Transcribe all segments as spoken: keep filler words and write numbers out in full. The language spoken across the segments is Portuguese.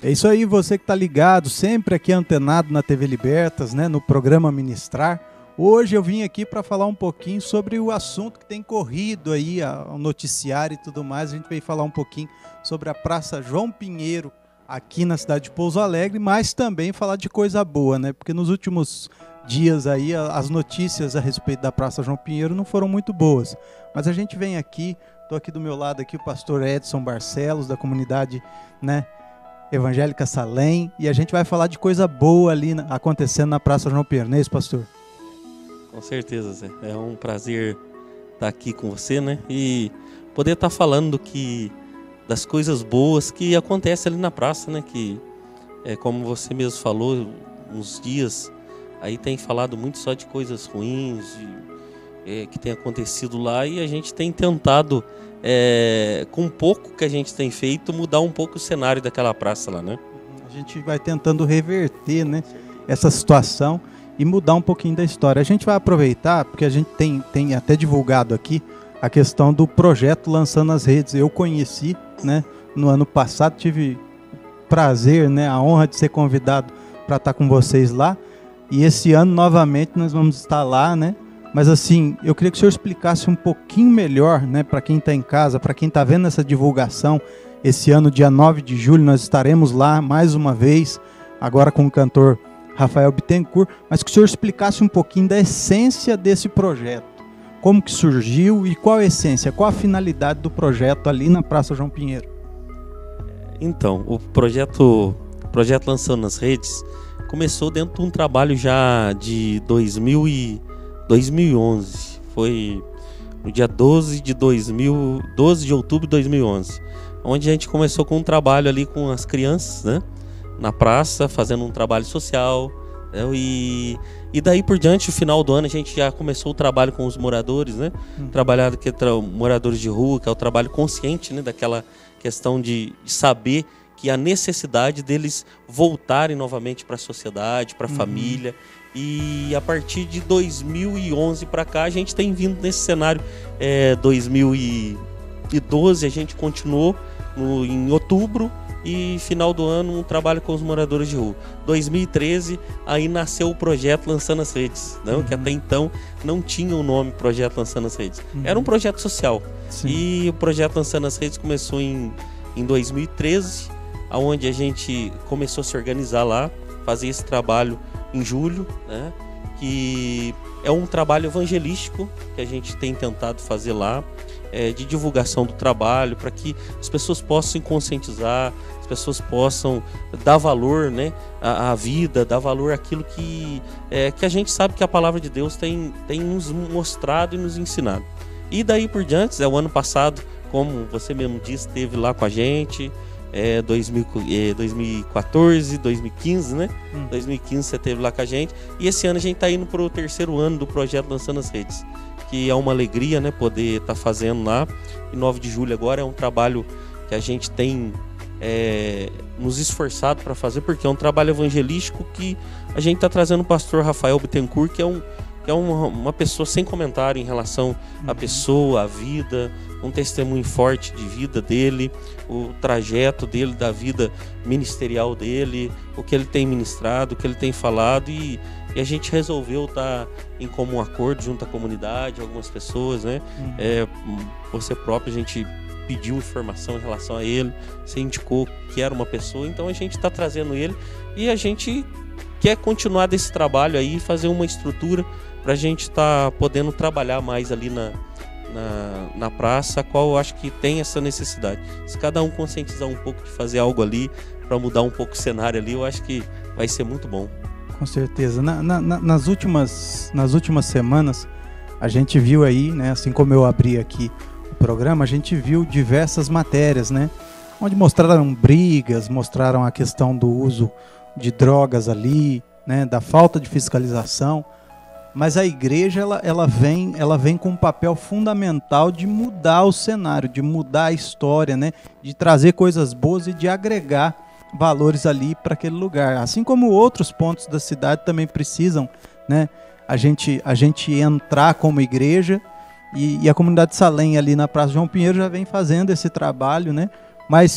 É isso aí, você que está ligado, sempre aqui antenado na T V Libertas, né, no programa Ministrar. Hoje eu vim aqui para falar um pouquinho sobre o assunto que tem corrido aí, o noticiário e tudo mais. A gente veio falar um pouquinho sobre a Praça João Pinheiro, aqui na cidade de Pouso Alegre, mas também falar de coisa boa, né? Porque nos últimos dias aí as notícias a respeito da Praça João Pinheiro não foram muito boas. Mas a gente vem aqui, estou aqui do meu lado aqui o pastor Edson Barcelos, da comunidade, né, Evangélica Salém, e a gente vai falar de coisa boa ali na, acontecendo na Praça João Pinheiro, não é isso, pastor? Com certeza, Zé. É um prazer estar aqui com você, né? E poder estar falando que, das coisas boas que acontecem ali na praça, né? Que, é, como você mesmo falou, uns dias aí tem falado muito só de coisas ruins, de, é, que tem acontecido lá, e a gente tem tentado, é, com pouco que a gente tem feito, mudar um pouco o cenário daquela praça lá, né? A gente vai tentando reverter, né, essa situação e mudar um pouquinho da história. A gente vai aproveitar, porque a gente tem, tem até divulgado aqui a questão do projeto Lançando as Redes. Eu conheci, né, no ano passado, tive prazer, né, a honra de ser convidado para estar com vocês lá. E esse ano, novamente, nós vamos estar lá, né? Mas assim, eu queria que o senhor explicasse um pouquinho melhor, né, para quem está em casa, para quem está vendo essa divulgação. Esse ano, dia nove de julho, nós estaremos lá mais uma vez, agora com o cantor Rafael Bittencourt, mas que o senhor explicasse um pouquinho da essência desse projeto. Como que surgiu e qual a essência, qual a finalidade do projeto ali na Praça João Pinheiro? Então, o projeto, o projeto Lançando as Redes começou dentro de um trabalho já de dois mil e onze. Foi no dia doze de outubro de dois mil e onze, onde a gente começou com um trabalho ali com as crianças, né, na praça, fazendo um trabalho social, né, e, e daí por diante, no final do ano, a gente já começou o trabalho com os moradores, né, hum. trabalhar que é tra moradores de rua, que é o trabalho consciente, né, daquela questão de, de saber que a necessidade deles voltarem novamente para a sociedade, para a uhum. família. E a partir de dois mil e onze para cá, a gente tem vindo nesse cenário. É, dois mil e doze a gente continuou no, em outubro, e final do ano um trabalho com os moradores de rua. dois mil e treze aí nasceu o projeto Lançando as Redes, não? Uhum. Que até então não tinha o nome Projeto Lançando as Redes. Uhum. Era um projeto social. Sim. E o projeto Lançando as Redes começou em, em dois mil e treze, onde a gente começou a se organizar lá, fazer esse trabalho em julho, né? Que é um trabalho evangelístico que a gente tem tentado fazer lá, é, de divulgação do trabalho, para que as pessoas possam se conscientizar, as pessoas possam dar valor, né, à, à vida, dar valor àquilo que, é, que a gente sabe que a palavra de Deus tem, tem nos mostrado e nos ensinado. E daí por diante, é, o ano passado, como você mesmo disse, esteve lá com a gente. É, dois mil, é, dois mil e quatorze, dois mil e quinze, né? Hum. dois mil e quinze você esteve lá com a gente. E esse ano a gente está indo para o terceiro ano do projeto Lançando as Redes, que é uma alegria, né, poder estar tá fazendo lá. E nove de julho agora é um trabalho que a gente tem é, nos esforçado para fazer, porque é um trabalho evangelístico que a gente está trazendo o pastor Rafael Bittencourt, que é, um, que é uma, uma pessoa sem comentário em relação à pessoa, à vida, um testemunho forte de vida dele, o trajeto dele, da vida ministerial dele, o que ele tem ministrado, o que ele tem falado, e, e a gente resolveu estar em comum acordo junto à comunidade, algumas pessoas, né? Uhum. É, você próprio, a gente pediu informação em relação a ele, você indicou que era uma pessoa, então a gente está trazendo ele, e a gente quer continuar desse trabalho aí, fazer uma estrutura para a gente estar tá podendo trabalhar mais ali na Na, na praça, a qual eu acho que tem essa necessidade. Se cada um conscientizar um pouco de fazer algo ali para mudar um pouco o cenário ali, eu acho que vai ser muito bom. Com certeza. Na, na, nas, últimas, nas últimas semanas, a gente viu aí, né, assim como eu abri aqui o programa, a gente viu diversas matérias, né, onde mostraram brigas, mostraram a questão do uso de drogas ali, né, da falta de fiscalização. Mas a igreja ela, ela, vem, ela vem com um papel fundamental de mudar o cenário, de mudar a história, né? De trazer coisas boas e de agregar valores ali para aquele lugar. Assim como outros pontos da cidade também precisam, né? A gente, a gente entrar como igreja, e, e a comunidade Salém ali na Praça João Pinheiro já vem fazendo esse trabalho, né? Mas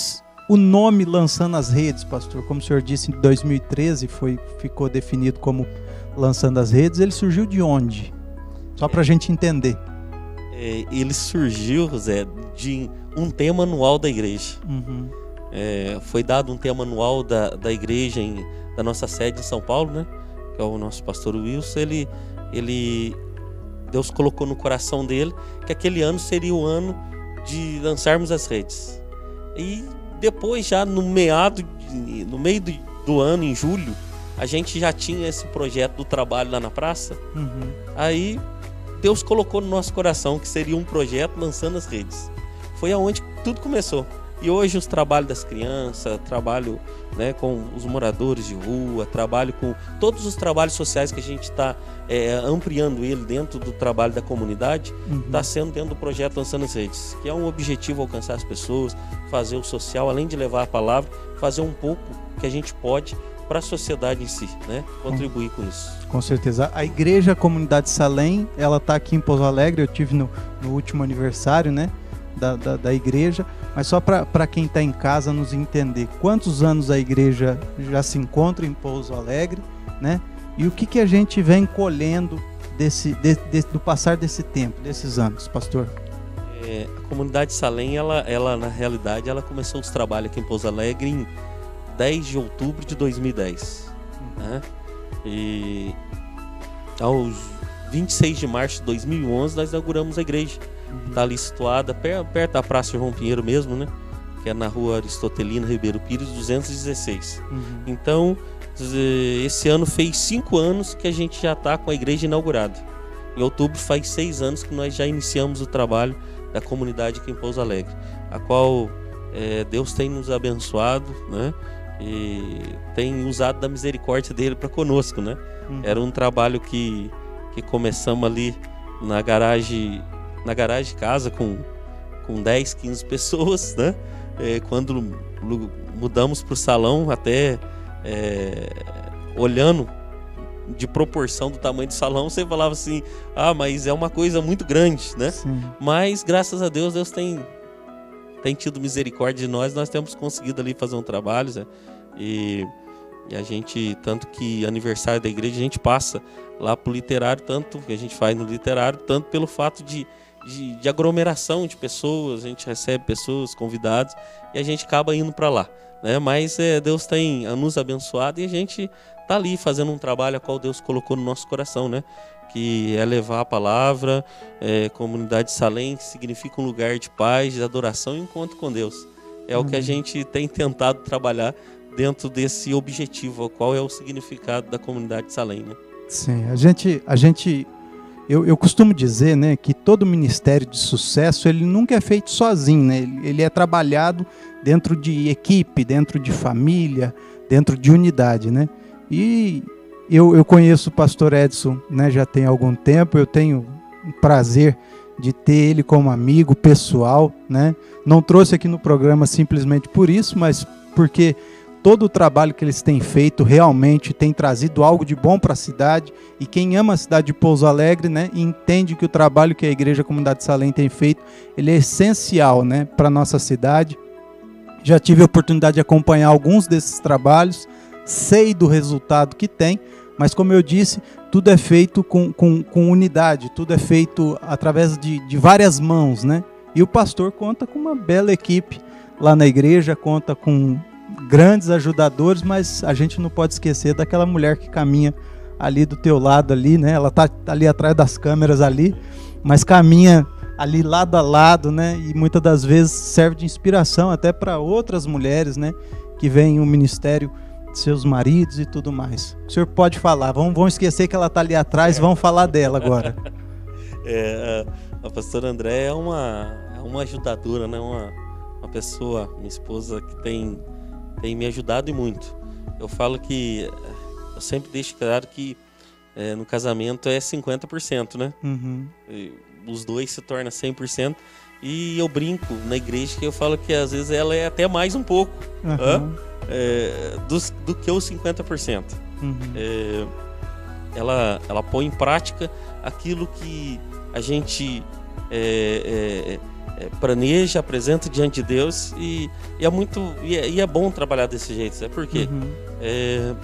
o nome Lançando as Redes, pastor, como o senhor disse, em dois mil e treze foi, ficou definido como Lançando as Redes, ele surgiu de onde? Só para a é, gente entender. É, ele surgiu, Zé, de um tema anual da igreja. Uhum. É, foi dado um tema anual da, da igreja, em, da nossa sede em São Paulo, né? Que é o nosso pastor Wilson. Ele, ele, Deus colocou no coração dele que aquele ano seria o ano de lançarmos as redes. E depois, já no meado, de, no meio do, do ano, em julho, a gente já tinha esse projeto do trabalho lá na praça. Uhum. Aí Deus colocou no nosso coração que seria um projeto Lançando as Redes. Foi aonde tudo começou. E hoje os trabalhos das crianças, trabalho, né, com os moradores de rua, trabalho com todos os trabalhos sociais que a gente está é, ampliando ele dentro do trabalho da comunidade, está uhum. sendo dentro do projeto Lançando as Redes, que é um objetivo alcançar as pessoas, fazer o social, além de levar a palavra, fazer um pouco que a gente pode para a sociedade em si, né? Contribuir com isso. Com certeza. A Igreja Comunidade Salem, ela está aqui em Pouso Alegre, eu tive no, no último aniversário, né? Da, da, da igreja, mas só para quem está em casa nos entender quantos anos a igreja já se encontra em Pouso Alegre, né? E o que, que a gente vem colhendo desse, de, de, do passar desse tempo, desses anos, pastor? É, a Comunidade Salem, ela, ela, na realidade, ela começou os trabalhos aqui em Pouso Alegre em dez de outubro de dois mil e dez. Uhum. Né? E aos vinte e seis de março de dois mil e onze nós inauguramos a igreja. Está ali situada perto da Praça João Pinheiro mesmo, né? Que é na rua Aristotelina Ribeiro Pires, duzentos e dezesseis. Uhum. Então, esse ano fez cinco anos que a gente já está com a igreja inaugurada. Em outubro faz seis anos que nós já iniciamos o trabalho da comunidade aqui em Pouso Alegre, a qual é, Deus tem nos abençoado, né? E tem usado da misericórdia dele para conosco, né? Uhum. Era um trabalho que, que começamos ali na garagem na garagem de casa com, com dez, quinze pessoas, né? É, quando mudamos para o salão, até é, olhando de proporção do tamanho do salão, você falava assim, ah, mas é uma coisa muito grande, né? Sim. Mas graças a Deus, Deus tem, tem tido misericórdia de nós, nós temos conseguido ali fazer um trabalho, né? E, e a gente, tanto que aniversário da igreja, a gente passa lá pro literário, tanto que a gente faz no literário, tanto pelo fato de De, de aglomeração de pessoas, a gente recebe pessoas, convidados, e a gente acaba indo para lá, né? Mas é, Deus tem nos abençoado e a gente tá ali fazendo um trabalho a qual Deus colocou no nosso coração, né? Que é levar a palavra, é, Comunidade Salem significa um lugar de paz, de adoração e encontro com Deus. É uhum. o que a gente tem tentado trabalhar dentro desse objetivo, qual é o significado da Comunidade Salem, né? Sim, a gente... A gente... Eu, eu costumo dizer, né, que todo ministério de sucesso, ele nunca é feito sozinho, né? Ele, ele é trabalhado dentro de equipe, dentro de família, dentro de unidade, né? E eu, eu conheço o pastor Edson, né, já tem algum tempo, eu tenho o prazer de ter ele como amigo pessoal, né? Não trouxe aqui no programa simplesmente por isso, mas porque todo o trabalho que eles têm feito realmente tem trazido algo de bom para a cidade, e quem ama a cidade de Pouso Alegre, né, entende que o trabalho que a Igreja Comunidade Salem tem feito, ele é essencial, né, para a nossa cidade. Já tive a oportunidade de acompanhar alguns desses trabalhos, sei do resultado que tem, mas como eu disse, tudo é feito com, com, com unidade, tudo é feito através de, de várias mãos, né? E o pastor conta com uma bela equipe lá na igreja, conta com grandes ajudadores, mas a gente não pode esquecer daquela mulher que caminha ali do teu lado ali, né? Ela tá ali atrás das câmeras ali, mas caminha ali lado a lado, né? E muitas das vezes serve de inspiração até para outras mulheres, né? Que veem o ministério de seus maridos e tudo mais. O senhor pode falar, vamos, vamos esquecer que ela tá ali atrás, é. Vamos falar dela agora. É, a pastora André é uma, é uma ajudadora, né? Uma, uma pessoa, minha esposa, que tem tem me ajudado e muito. Eu falo que, eu sempre deixo claro que é, no casamento é cinquenta por cento, né? Uhum. Os dois se tornam cem por cento, e eu brinco na igreja que eu falo que às vezes ela é até mais um pouco, uhum. é, do, do que os cinquenta por cento. Uhum. É, ela, ela põe em prática aquilo que a gente é, é, é, planeja, apresenta diante de Deus e, e é muito e é, e é bom trabalhar desse jeito, sabe por quê? Uhum. É,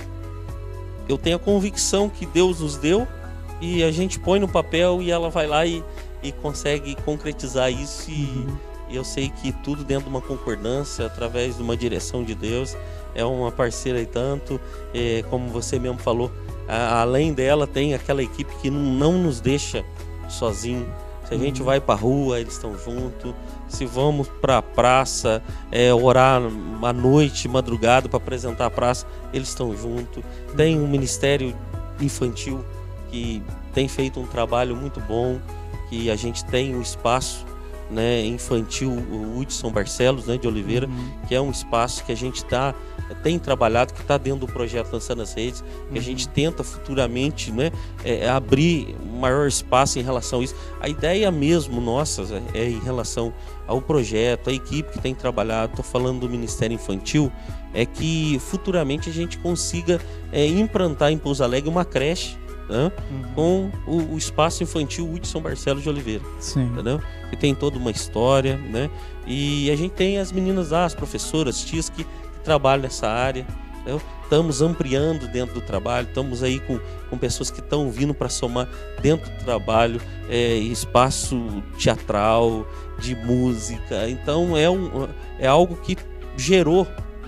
eu tenho a convicção que Deus nos deu e a gente põe no papel e ela vai lá e, e consegue concretizar isso e, uhum. e eu sei que tudo dentro de uma concordância, através de uma direção de Deus. É uma parceira e tanto, é, como você mesmo falou, a, além dela tem aquela equipe que não, não nos deixa sozinho. Se a uhum. gente vai para a rua, eles estão juntos. Se vamos para a praça, é, orar à noite, madrugada, para apresentar a praça, eles estão juntos. Tem um ministério infantil que tem feito um trabalho muito bom, que a gente tem um espaço, né, infantil, o Hudson Barcelos, né, de Oliveira, uhum. que é um espaço que a gente tá, tem trabalhado, que está dentro do projeto Lançando as Redes, que uhum. a gente tenta futuramente, né, é, abrir um maior espaço em relação a isso. A ideia mesmo nossa é em relação ao projeto, a equipe que tem trabalhado, estou falando do Ministério Infantil, é que futuramente a gente consiga é, implantar em Pouso Alegre uma creche, né, uhum. com o, o espaço infantil Hudson Barcelos de Oliveira. Sim. Entendeu? Que tem toda uma história, né? E a gente tem as meninas lá, as professoras, tias que, que trabalham nessa área. Entendeu? Estamos ampliando dentro do trabalho, estamos aí com, com pessoas que estão vindo para somar dentro do trabalho, é, espaço teatral, de música. Então é, um, é algo que gerou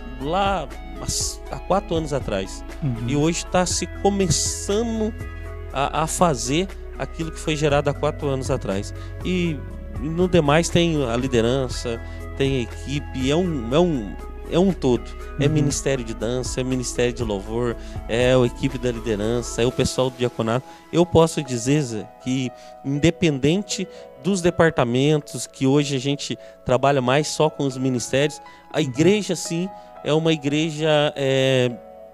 lá há quatro anos atrás. Uhum. E hoje está se começando a, a fazer aquilo que foi gerado há quatro anos atrás. E, e no demais tem a liderança, tem a equipe, é um, é um, é um todo. É uhum. Ministério de Dança, é Ministério de Louvor, é a equipe da liderança, é o pessoal do diaconato. Eu posso dizer, Zé, que independente dos departamentos, que hoje a gente trabalha mais só com os ministérios, a igreja sim é uma igreja é,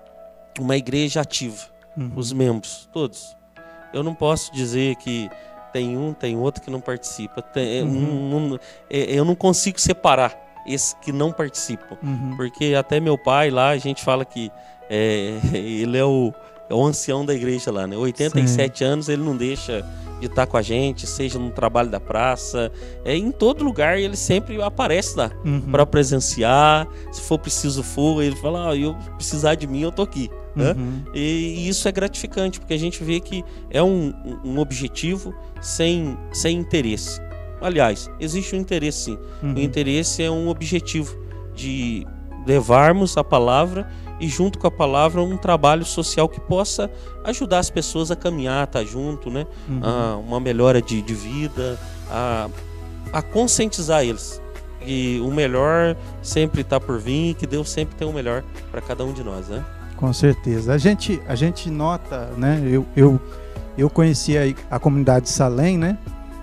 uma igreja ativa, uhum. os membros, todos. Eu não posso dizer que tem um, tem outro que não participa. Tem, uhum. um, um, eu não consigo separar esses que não participam, uhum. porque até meu pai lá, a gente fala que é, ele é o, é o ancião da igreja lá, né? oitenta e sete Sim. anos, ele não deixa de estar com a gente, seja no trabalho da praça, é, em todo lugar ele sempre aparece lá uhum. para presenciar. Se for preciso for, ele fala, ah, eu precisar de mim, eu tô aqui. Né? Uhum. E, e isso é gratificante, porque a gente vê que é um, um objetivo sem, sem interesse. Aliás, existe um interesse sim. Uhum. O interesse é um objetivo de levarmos a palavra e junto com a palavra um trabalho social que possa ajudar as pessoas a caminhar, estar junto, né? Uhum. A uma melhora de, de vida, a, a conscientizar eles. E o melhor sempre está por vir, que Deus sempre tem o melhor para cada um de nós, né? Com certeza. A gente, a gente nota, né? Eu, eu, eu conheci a, a comunidade de Salém, né?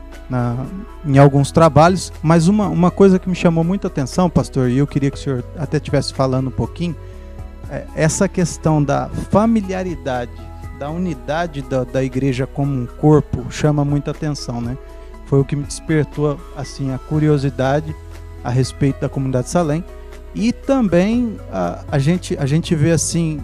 Na, em alguns trabalhos, mas uma, uma coisa que me chamou muita atenção, pastor, e eu queria que o senhor até estivesse falando um pouquinho, é essa questão da familiaridade, da unidade da, da igreja como um corpo, chama muita atenção, né? Foi o que me despertou assim, a curiosidade a respeito da comunidade de Salém. E também a, a, gente, a gente vê assim,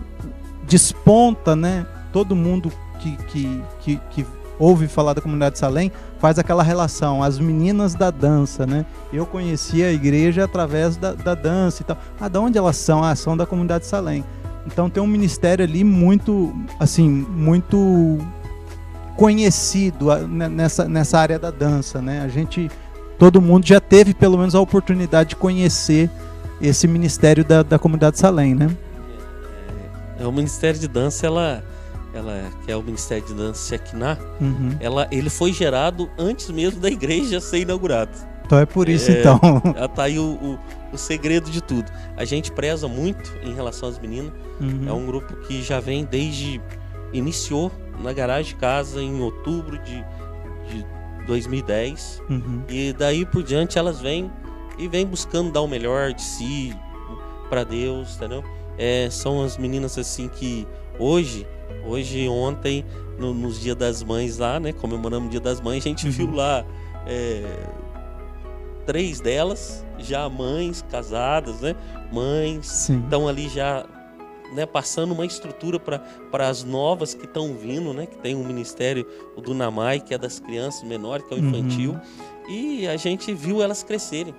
desponta, né? Todo mundo que, que, que, que ouve falar da comunidade de Salém faz aquela relação, as meninas da dança, né? Eu conheci a igreja através da, da dança e tal. Ah, de onde elas são? Ah, são da comunidade de Salém. Então tem um ministério ali muito, assim, muito conhecido nessa, nessa área da dança, né? A gente, todo mundo já teve pelo menos a oportunidade de conhecer esse ministério da, da comunidade de Salém, né? É, é, o Ministério de Dança, ela... ela que é o Ministério de Dança Shekinah, uhum. ela, ele foi gerado antes mesmo da igreja ser inaugurada. Então é por isso, é, então. Está aí o, o, o segredo de tudo. A gente preza muito em relação às meninas. Uhum. É um grupo que já vem desde... Iniciou na garagem de casa em outubro de, de dois mil e dez. Uhum. E daí por diante elas vêm e vêm buscando dar o melhor de si para Deus, entendeu? É, são as meninas assim que hoje... Hoje, ontem, no, nos Dias das Mães lá, né? Comemoramos o Dia das Mães, a gente uhum. viu lá é, três delas, já mães, casadas, né? Mães, estão ali já né, passando uma estrutura para as novas que estão vindo, né, que tem um ministério, o do Namai, que é das crianças menores, que é o infantil, uhum. E a gente viu elas crescerem.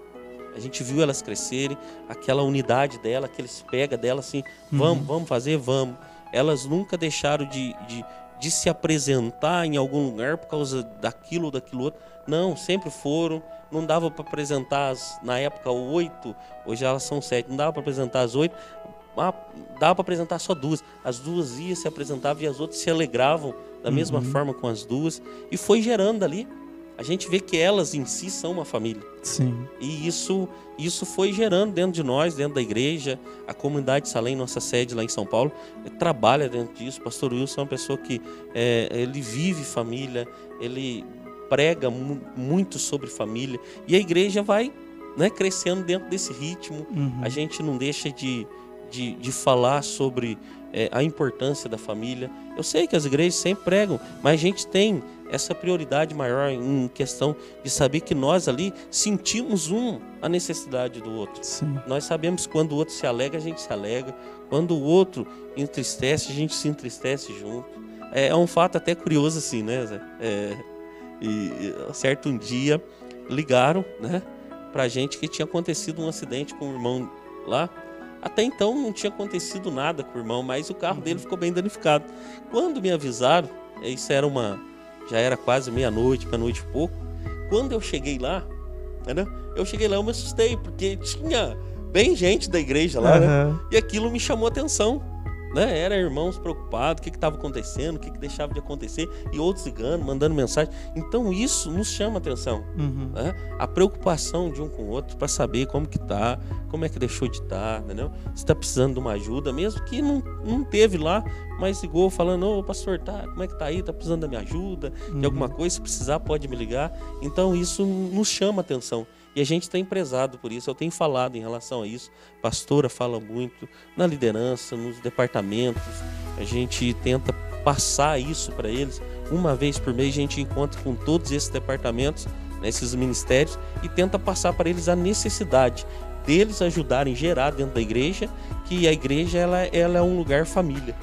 A gente viu elas crescerem, aquela unidade dela, aqueles pega dela assim, vamos, uhum. vamos fazer, vamos. Elas nunca deixaram de, de, de se apresentar em algum lugar por causa daquilo ou daquilo outro. Não, sempre foram. Não dava para apresentar, as, na época, oito, hoje elas são sete, não dava para apresentar as oito, ah, dava para apresentar só duas. As duas iam, se apresentavam e as outras se alegravam da uhum. mesma forma com as duas. E foi gerando ali. A gente vê que elas em si são uma família. Sim. E isso, isso foi gerando dentro de nós, dentro da igreja. A comunidade Salem, nossa sede lá em São Paulo, trabalha dentro disso. O pastor Wilson é uma pessoa que é, ele vive família, ele prega mu- muito sobre família. E a igreja vai, né, crescendo dentro desse ritmo. Uhum. A gente não deixa de, de, de falar sobre é, a importância da família. Eu sei que as igrejas sempre pregam, mas a gente tem essa prioridade maior em questão de saber que nós ali sentimos um a necessidade do outro. Sim. Nós sabemos que quando o outro se alegra, a gente se alegra. Quando o outro entristece, a gente se entristece junto. É, é um fato até curioso assim, né, Zé? É, e, e certo um dia ligaram, né, pra gente que tinha acontecido um acidente com o irmão lá. Até então não tinha acontecido nada com o irmão, mas o carro dele ficou bem danificado. Quando me avisaram, isso era uma... já era quase meia-noite, meia-noite e pouco. Quando eu cheguei lá, né, eu cheguei lá, eu me assustei, porque tinha bem gente da igreja lá, uhum. né? E aquilo me chamou a atenção, né? Era irmãos preocupados, o que estava acontecendo, o que, que deixava de acontecer, e outros ligando, mandando mensagem. Então isso nos chama a atenção, uhum. né? A preocupação de um com o outro para saber como que tá, como é que deixou de estar, entendeu? Se está precisando de uma ajuda, mesmo que não, não teve lá, mas ligou falando, ô pastor, tá, como é que tá aí? Tá precisando da minha ajuda, uhum. de alguma coisa? Se precisar, pode me ligar. Então isso nos chama a atenção. E a gente tem prezado por isso, eu tenho falado em relação a isso. A pastora fala muito na liderança, nos departamentos. A gente tenta passar isso para eles. Uma vez por mês a gente encontra com todos esses departamentos, né, esses ministérios, e tenta passar para eles a necessidade deles ajudarem a gerar dentro da igreja, que a igreja ela, ela é um lugar família.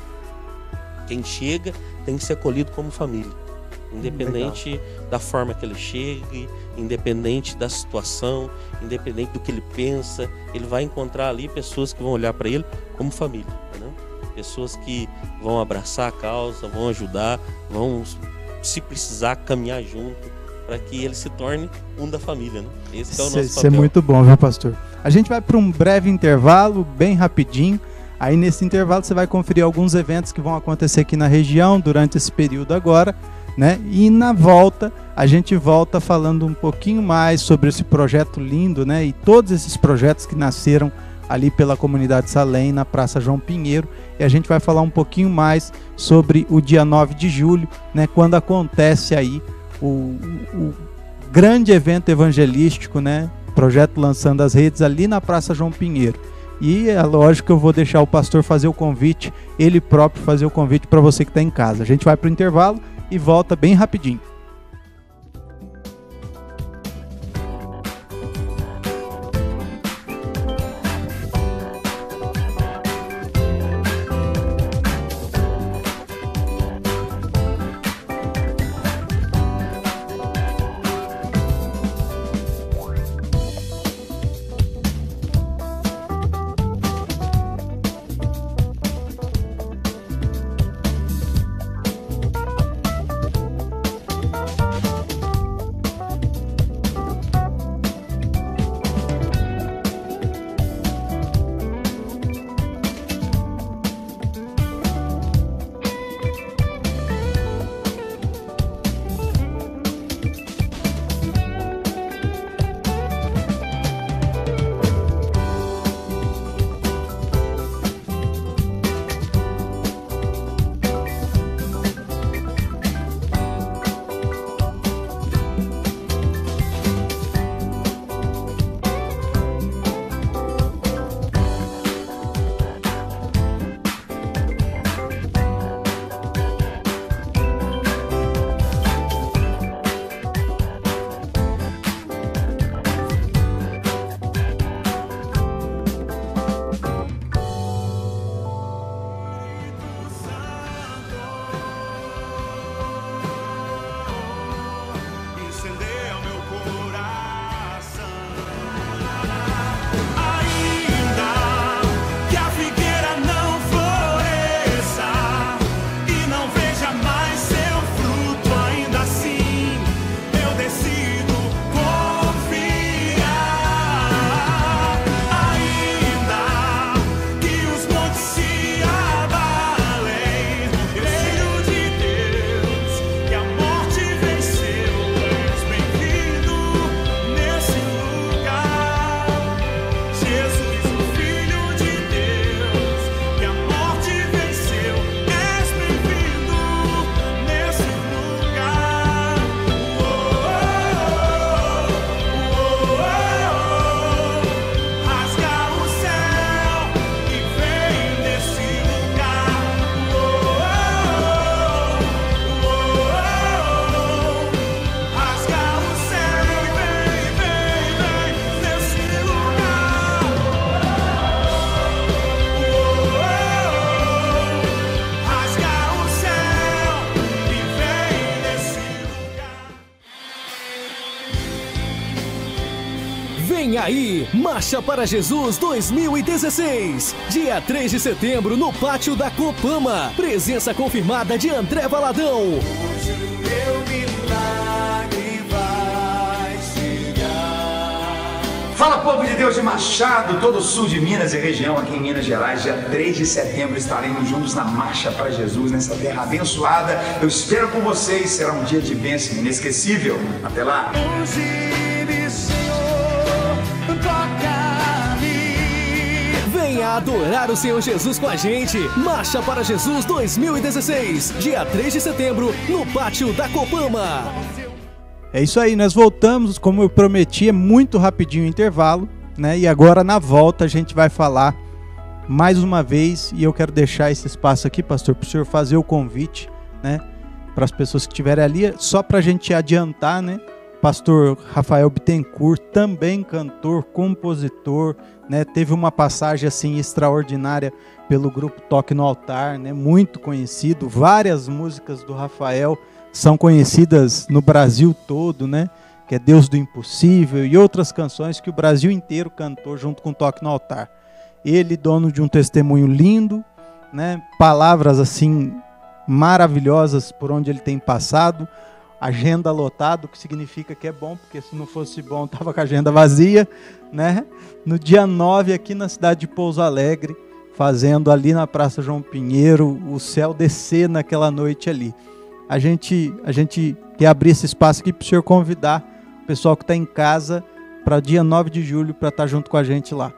Quem chega tem que ser acolhido como família, independente Legal. da forma que ele chegue, independente da situação, independente do que ele pensa, ele vai encontrar ali pessoas que vão olhar para ele como família, né? Pessoas que vão abraçar a causa, vão ajudar, vão, se precisar, caminhar junto, para que ele se torne um da família, né? Esse que é o nosso papel. Isso é muito bom, viu, pastor? A gente vai para um breve intervalo, bem rapidinho. Aí nesse intervalo você vai conferir alguns eventos que vão acontecer aqui na região durante esse período agora, né? E na volta, a gente volta falando um pouquinho mais sobre esse projeto lindo, né? E todos esses projetos que nasceram ali pela comunidade Salem, na Praça João Pinheiro. E a gente vai falar um pouquinho mais sobre o dia nove de julho, né? Quando acontece aí o, o grande evento evangelístico, né? Projeto Lançando as Redes ali na Praça João Pinheiro. E é lógico que eu vou deixar o pastor fazer o convite, ele próprio fazer o convite para você que está em casa. A gente vai para o intervalo e volta bem rapidinho. aí, Marcha para Jesus dois mil e dezesseis. Dia três de setembro, no pátio da Copama. Presença confirmada de André Valadão. Hoje o meu milagre vai chegar. Fala, povo de Deus de Machado, todo o sul de Minas e região, aqui em Minas Gerais. Dia três de setembro estaremos juntos na Marcha para Jesus, nessa terra abençoada. Eu espero por vocês, será um dia de bênção inesquecível. Até lá! Venha adorar o Senhor Jesus com a gente. Marcha para Jesus dois mil e dezesseis, dia três de setembro, no pátio da Copama. É isso aí, nós voltamos, como eu prometi, é muito rapidinho o intervalo, né? E agora na volta a gente vai falar mais uma vez, e eu quero deixar esse espaço aqui, pastor, para o senhor fazer o convite, né? Para as pessoas que estiverem ali, só para a gente adiantar, né? Pastor Rafael Bittencourt, também cantor, compositor, né? Teve uma passagem assim extraordinária pelo grupo Toque no Altar, né? Muito conhecido. Várias músicas do Rafael são conhecidas no Brasil todo, né? Que é Deus do Impossível e outras canções que o Brasil inteiro cantou junto com Toque no Altar. Ele, dono de um testemunho lindo, né? Palavras assim maravilhosas por onde ele tem passado. Agenda lotada, o que significa que é bom, porque se não fosse bom, estava com a agenda vazia, né? No dia nove, aqui na cidade de Pouso Alegre, fazendo ali na Praça João Pinheiro, o céu descer naquela noite ali. A gente, a gente quer abrir esse espaço aqui para o senhor convidar o pessoal que está em casa para dia nove de julho, para estar junto com a gente lá.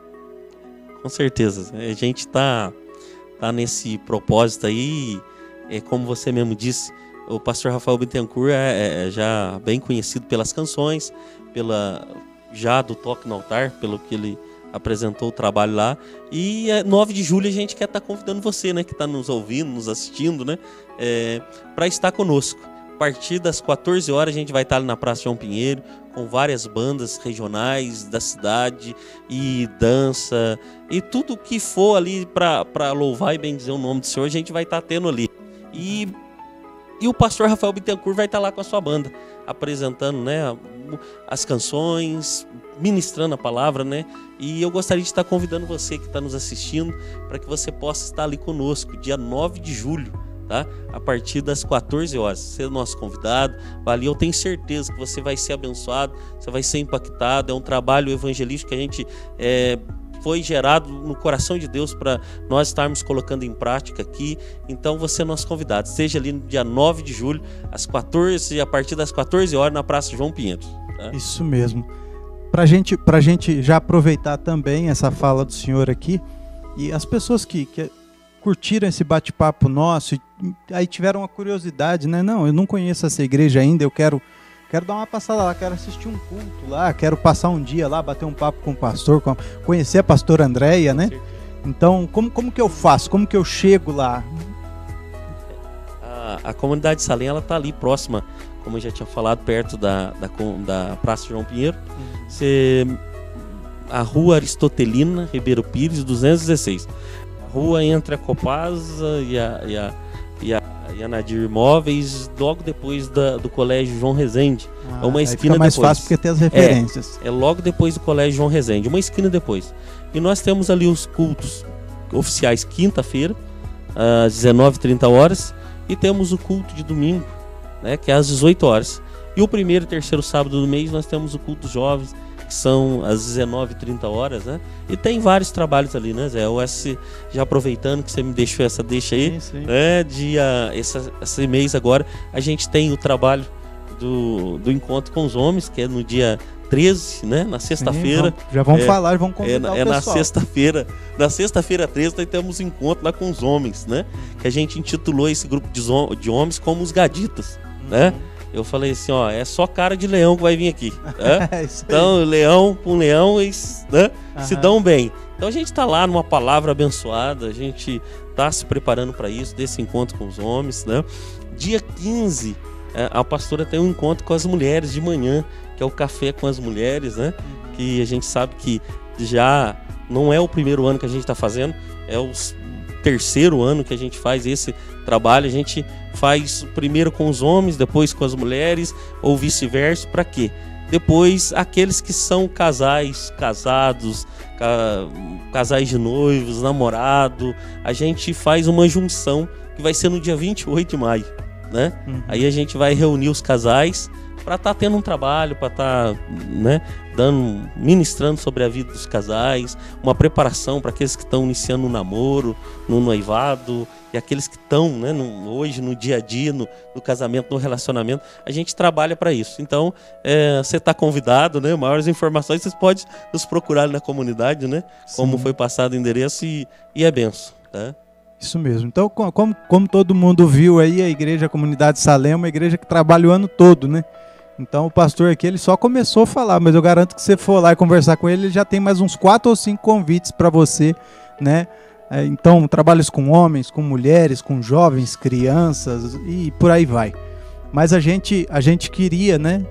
Com certeza, a gente está tá nesse propósito aí, é, como você mesmo disse, o pastor Rafael Bittencourt é, é já bem conhecido pelas canções, pela, já do Toque no Altar, pelo que ele apresentou o trabalho lá. E é, nove de julho a gente quer estar tá convidando você, né, que está nos ouvindo, nos assistindo, né, é, para estar conosco. A partir das quatorze horas a gente vai estar ali na Praça João Pinheiro, com várias bandas regionais da cidade, e dança, e tudo que for ali para louvar e bendizer o nome do Senhor, a gente vai estar tá tendo ali. E E o pastor Rafael Bittencourt vai estar lá com a sua banda, apresentando, né, as canções, ministrando a palavra, né? E eu gostaria de estar convidando você que está nos assistindo para que você possa estar ali conosco, dia nove de julho, tá? A partir das quatorze horas. Você é o nosso convidado, ali eu tenho certeza que você vai ser abençoado, você vai ser impactado. É um trabalho evangelístico que a gente é, foi gerado no coração de Deus para nós estarmos colocando em prática aqui. Então você é nosso convidado, seja ali no dia nove de julho, às quatorze, a partir das quatorze horas, na Praça João Pinheiro. Tá? Isso mesmo. Para gente, pra gente já aproveitar também essa fala do senhor aqui, e as pessoas que, que curtiram esse bate-papo nosso, e aí tiveram uma curiosidade, né? Não, eu não conheço essa igreja ainda, eu quero... Quero dar uma passada lá, quero assistir um culto lá, quero passar um dia lá, bater um papo com o pastor, com, conhecer a pastora Andréia, né? Então, como, como que eu faço? Como que eu chego lá? A, a comunidade Salém, ela tá ali próxima, como eu já tinha falado, perto da, da, da Praça João Pinheiro. Uhum. Você, a rua Aristotelina, Ribeiro Pires, duzentos e dezesseis. A rua entre a Copasa e a... E a, e a e a Nadir Imóveis, logo depois da, do Colégio João Rezende. Ah, é uma esquina fica mais depois. Fácil porque tem as referências. É, é logo depois do Colégio João Rezende, uma esquina depois. E nós temos ali os cultos oficiais quinta-feira, às dezenove e trinta horas, e temos o culto de domingo, né, que é às dezoito horas. E o primeiro e terceiro sábado do mês nós temos o culto dos jovens, que são às dezenove e trinta horas, né? E tem vários trabalhos ali, né, Zé? O S, já aproveitando que você me deixou essa deixa aí, sim, sim. Né? Dia, essa, esse mês agora, a gente tem o trabalho do, do Encontro com os Homens, que é no dia treze, né? Na sexta-feira. Já vamos é, falar, vamos convidar é, o é pessoal. na sexta-feira. Na sexta-feira treze nós temos um encontro lá com os homens, né? Que a gente intitulou esse grupo de, de homens como os Gaditas, uhum. né? Eu falei assim, ó, é só cara de leão que vai vir aqui. Né? é então, leão com leão, eles, né, uhum. se dão bem. Então a gente está lá numa palavra abençoada, a gente está se preparando para isso, desse encontro com os homens, né? Dia quinze, a pastora tem um encontro com as mulheres de manhã, que é o Café com as Mulheres, né? Uhum. Que a gente sabe que já não é o primeiro ano que a gente está fazendo, é o terceiro ano que a gente faz esse trabalho. A gente faz primeiro com os homens, depois com as mulheres, ou vice-versa. Para quê? Depois, aqueles que são casais, casados, ca- casais de noivos, namorado, a gente faz uma junção que vai ser no dia vinte e oito de maio, né? Uhum. Aí a gente vai reunir os casais para estar tendo um trabalho, para estar, né, dando, ministrando sobre a vida dos casais, uma preparação para aqueles que estão iniciando um namoro, no noivado, e aqueles que estão, né, no, hoje no dia a dia, no, no casamento, no relacionamento. A gente trabalha para isso. Então, é, você está convidado, né? Maiores informações vocês podem nos procurar na comunidade, né? Como Sim. foi passado o endereço, e, e é benção, tá? Isso mesmo. Então, co- como, como todo mundo viu aí, a igreja, a comunidade Salem é uma igreja que trabalha o ano todo, né? Então o pastor aqui, ele só começou a falar, mas eu garanto que se você for lá e conversar com ele, ele já tem mais uns quatro ou cinco convites para você, né? É, então, trabalhos com homens, com mulheres, com jovens, crianças e por aí vai. Mas a gente, a gente queria, né,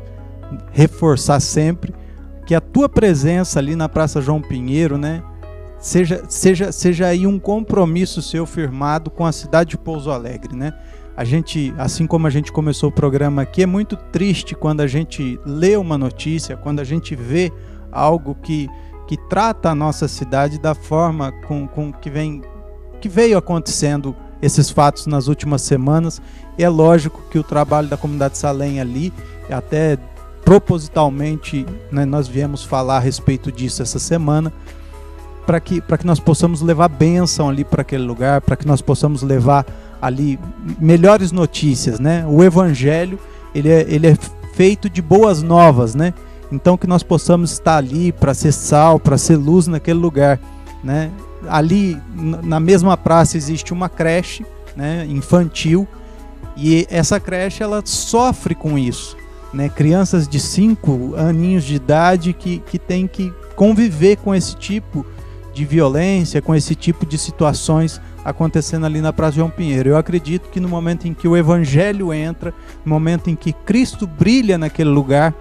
reforçar sempre que a tua presença ali na Praça João Pinheiro, né, seja, seja, seja aí um compromisso seu firmado com a cidade de Pouso Alegre, né? A gente, assim como a gente começou o programa aqui, é muito triste quando a gente lê uma notícia, quando a gente vê algo que, que trata a nossa cidade da forma com, com que, vem, que veio acontecendo esses fatos nas últimas semanas. E é lógico que o trabalho da comunidade Salem ali, até propositalmente, né, nós viemos falar a respeito disso essa semana, para que, para que nós possamos levar bênção ali para aquele lugar, para que nós possamos levar ali melhores notícias, né? O evangelho, ele é, ele é feito de boas novas, né? Então que nós possamos estar ali para ser sal, para ser luz naquele lugar, né? Ali na mesma praça existe uma creche, né, infantil, e essa creche ela sofre com isso, né? Crianças de cinco aninhos de idade que, que têm que conviver com esse tipo de violência, com esse tipo de situações acontecendo ali na Praça João Pinheiro. Eu acredito que no momento em que o evangelho entra, no momento em que Cristo brilha naquele lugar,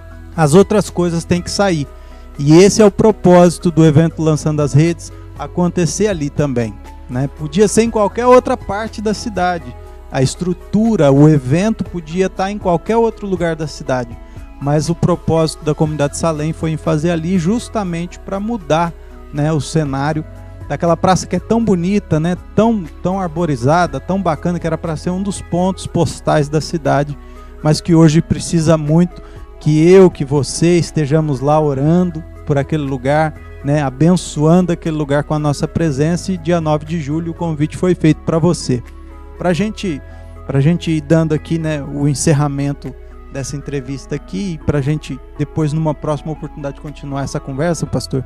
as outras coisas têm que sair. E esse é o propósito do evento Lançando as Redes, acontecer ali também, né? Podia ser em qualquer outra parte da cidade. A estrutura, o evento podia estar em qualquer outro lugar da cidade. Mas o propósito da comunidade Salem foi em fazer ali justamente para mudar, né, o cenário daquela praça que é tão bonita, né, tão, tão arborizada, tão bacana, que era para ser um dos pontos postais da cidade, mas que hoje precisa muito que eu, que você estejamos lá orando por aquele lugar, né, abençoando aquele lugar com a nossa presença. E dia nove de julho o convite foi feito para você. Para gente, a gente ir dando aqui, né, o encerramento dessa entrevista aqui, e para a gente depois, numa próxima oportunidade, continuar essa conversa, pastor.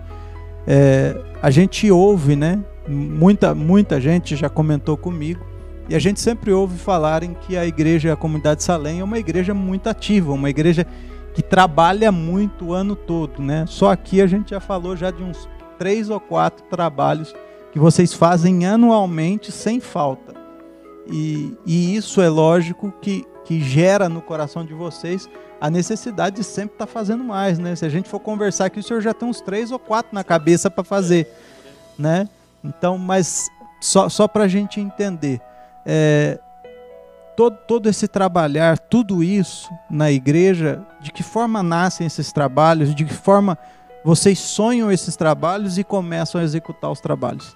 É, a gente ouve, né? Muita, muita gente já comentou comigo, e a gente sempre ouve falarem que a igreja, a comunidade Salem é uma igreja muito ativa, uma igreja que trabalha muito o ano todo, né? Só aqui a gente já falou já de uns três ou quatro trabalhos que vocês fazem anualmente sem falta, e, e isso é lógico que, que gera no coração de vocês a necessidade de sempre estar tá fazendo mais, né? Se a gente for conversar aqui, o senhor já tem uns três ou quatro na cabeça para fazer, né? Então, mas só, só para a gente entender, é, todo, todo esse trabalhar, tudo isso na igreja, de que forma nascem esses trabalhos, de que forma vocês sonham esses trabalhos e começam a executar os trabalhos?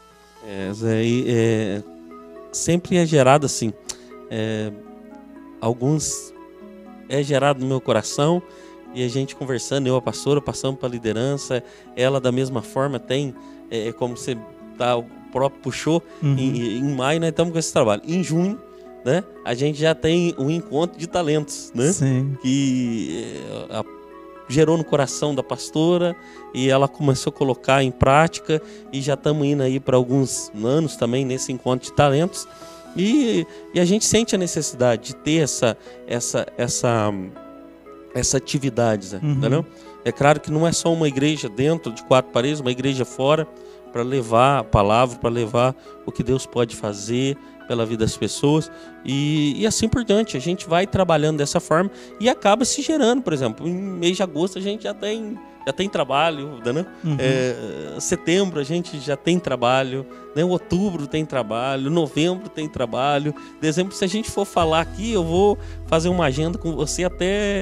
É, Zé, é, sempre é gerado assim, é, alguns... é gerado no meu coração, e a gente conversando, eu, a pastora, passamos para a liderança, ela da mesma forma tem, é, como você tá, o próprio puxou, uhum. em, em maio nós estamos com esse trabalho. Em junho, né, a gente já tem um encontro de talentos, né? Sim. Que é, a, gerou no coração da pastora, e ela começou a colocar em prática, e já estamos indo aí para alguns anos também nesse encontro de talentos. E, e a gente sente a necessidade de ter essa, essa, essa, essa atividade, né? Uhum. Entendeu? É claro que não é só uma igreja dentro de quatro paredes, uma igreja fora, para levar a palavra, para levar o que Deus pode fazer pela vida das pessoas, e, e assim por diante. A gente vai trabalhando dessa forma e acaba se gerando. Por exemplo, em mês de agosto a gente já tem... já tem trabalho, né? Uhum. É, setembro a gente já tem trabalho, né? Outubro tem trabalho, novembro tem trabalho, dezembro, se a gente for falar aqui, eu vou fazer uma agenda com você até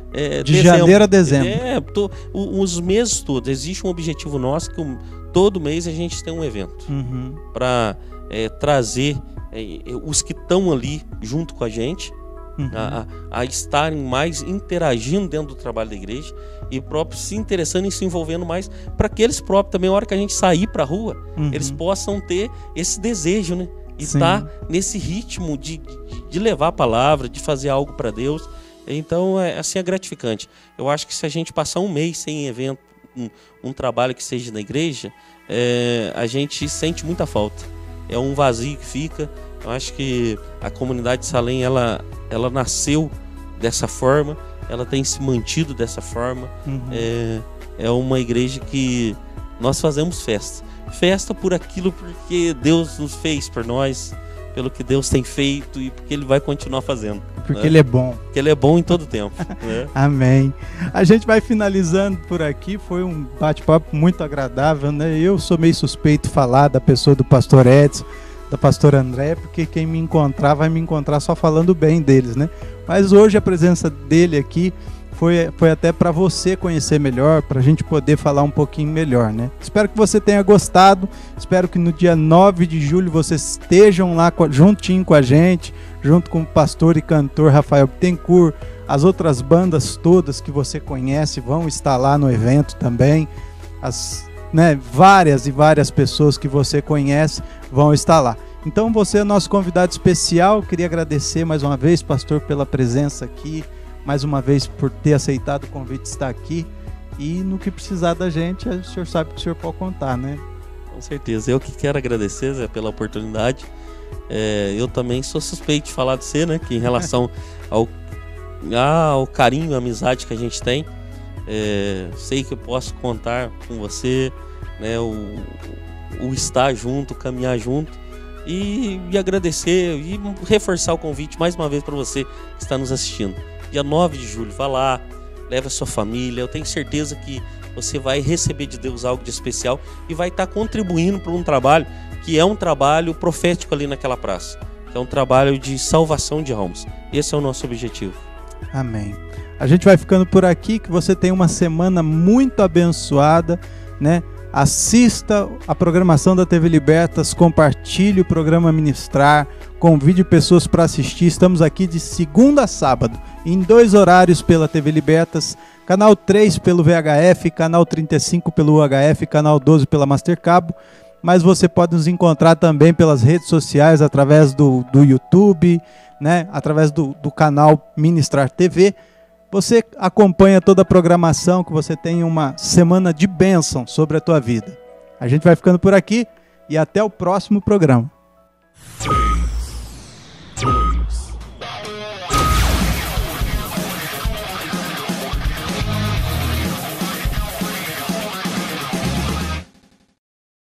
É, de dezembro. janeiro a dezembro. É, tô, o, os meses todos. Existe um objetivo nosso que um, todo mês a gente tem um evento Uhum. para é, trazer é, os que estão ali junto com a gente Uhum. a, a, a estarem mais interagindo dentro do trabalho da igreja e próprios se interessando e se envolvendo mais para que eles próprios também, na hora que a gente sair para a rua, Uhum. eles possam ter esse desejo, né? E Sim. estar nesse ritmo de, de, de levar a palavra, de fazer algo para Deus. Então, é, assim, é gratificante. Eu acho que se a gente passar um mês sem evento, um, um trabalho que seja na igreja, é, a gente sente muita falta. É um vazio que fica. Eu acho que a comunidade de Salem, ela, ela nasceu dessa forma, ela tem se mantido dessa forma. Uhum. É, é uma igreja que nós fazemos festa. Festa por aquilo porque Deus nos fez por nós, pelo que Deus tem feito e porque Ele vai continuar fazendo. Porque né? Ele é bom. Porque Ele é bom em todo tempo. né? Amém. A gente vai finalizando por aqui. Foi um bate-papo muito agradável, né? Eu sou meio suspeito de falar da pessoa do pastor Edson, da pastora André, porque quem me encontrar vai me encontrar só falando bem deles, né? Mas hoje a presença dele aqui foi, foi até para você conhecer melhor, para a gente poder falar um pouquinho melhor, né? Espero que você tenha gostado. Espero que no dia nove de julho vocês estejam lá juntinho com a gente, junto com o pastor e cantor Rafael Bittencourt. As outras bandas todas que você conhece vão estar lá no evento também. As, né, várias e várias pessoas que você conhece vão estar lá. Então você é nosso convidado especial. Queria agradecer mais uma vez, pastor, pela presença aqui, mais uma vez por ter aceitado o convite de estar aqui. E no que precisar da gente, o senhor sabe que o senhor pode contar, né? Com certeza. Eu que quero agradecer, Zé, pela oportunidade. É, eu também sou suspeito de falar de você, né? Que em relação ao, ao carinho, à amizade que a gente tem, é, sei que eu posso contar com você, né? O, o estar junto, caminhar junto e, e agradecer e reforçar o convite mais uma vez para você que está nos assistindo. Dia nove de julho, vá lá, leve a sua família. Eu tenho certeza que você vai receber de Deus algo de especial e vai estar contribuindo para um trabalho que é um trabalho profético ali naquela praça, que é um trabalho de salvação de almas. Esse é o nosso objetivo. Amém. A gente vai ficando por aqui, que você tenha uma semana muito abençoada, né? Assista a programação da T V Libertas, compartilhe o programa Ministrar, convide pessoas para assistir. Estamos aqui de segunda a sábado, em dois horários pela T V Libertas, canal três pelo V H F, canal trinta e cinco pelo U H F, canal doze pela Mastercabo. Mas você pode nos encontrar também pelas redes sociais, através do, do YouTube, né? Através do, do canal Ministrar T V. Você acompanha toda a programação, que você tenha uma semana de bênção sobre a tua vida. A gente vai ficando por aqui e até o próximo programa.